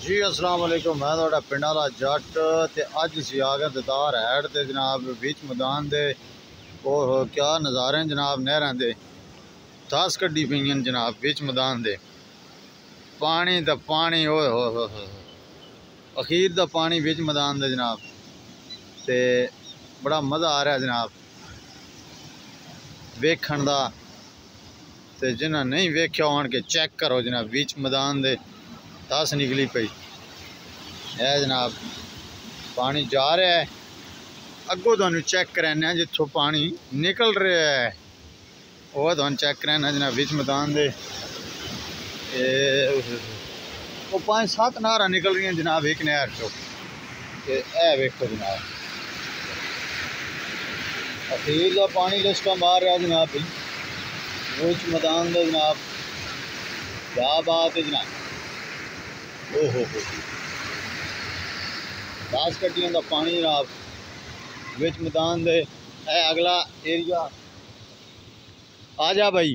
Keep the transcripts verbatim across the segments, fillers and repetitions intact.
जी अस्सलाम वालेकुम। मैं थोड़ा पिंड वाला जट ते अज सी आ गए दतार हैड ते जनाब बिच मैदान दे ओह क्या नज़ारे जनाब। नहरां दे दस कड्डी पईयां जनाब बिच मैदान दे। पानी दा पानी ओए हो हो हो अखीर दा पानी बिच मैदान दे जनाब। ते बड़ा मज़ा आ रहा जनाब वेखण दा। ते जिन्हें नहीं वेख्या आन के चेक करो जनाब बिच मैदान दे दस निकली पई है जनाब। पानी जा रहा है अगों तुहानू चेक कराने जिथों पानी निकल रहा है वह तुहानू चेक कराना जनाब बिच मैदान दे। वो पाँच सत्त नहरां निकल रही जनाब एक नहर चो। ए वेखो जनाब अखीर का पानी लिस्टा मार रहा जनाब बिच मैदान दे जनाब। क्या बात है जनाब। ओहो हो दस कड्डियों का पानी जनाब बिच मैदान दे। ए अगला एरिया आ जा भाई।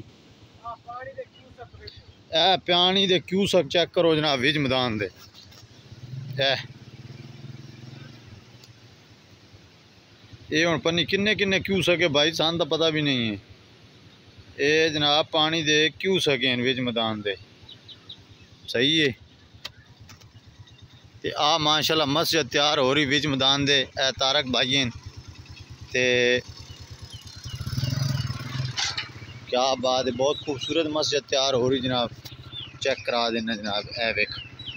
ए पानी दे क्यूसक चेक करो जनाब बिच मैदान दे। ए ये हुण पता किन्ने किन्ने क्यूसक है भाई सान तो पता भी नहीं है। ये जनाब पानी दे क्यूसक हैं बिच मैदान दे। सही है। ते आ माशाल्लाह मस्जिद तैयार हो रही बिच मैदान दे। ए तारक भाई हैं ते क्या बात है। बहुत खूबसूरत मस्जिद तैयार हो रही जनाब। चेक करा देना जनाब। ए वेख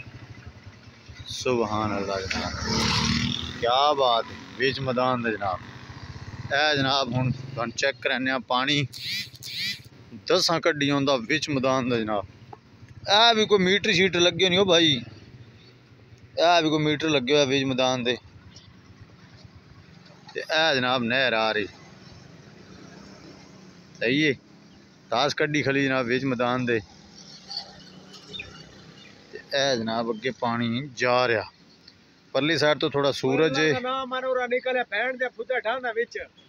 सुभान अल्लाह जनाब क्या बात है बिच मैदान दे जनाब। ए जनाब हुण तुहानू चेक कराने पानी दसां कड्डियों दा बिच मैदान दे जनाब। ए भी कोई मीटर शीटर लगे नहीं हो भाई। ए भी कोई मीटर लगे हुआ बिच मैदान दे। ए जनाब नहर आ रही सही है। दस कड्डी खली जनाब बिच मैदान दे। ए जनाब अगे पानी जा रहा परली साइड तो थोड़ा सूरज है।